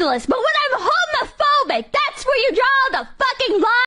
scandalous, but when I'm homophobic, that's where you draw the fucking line.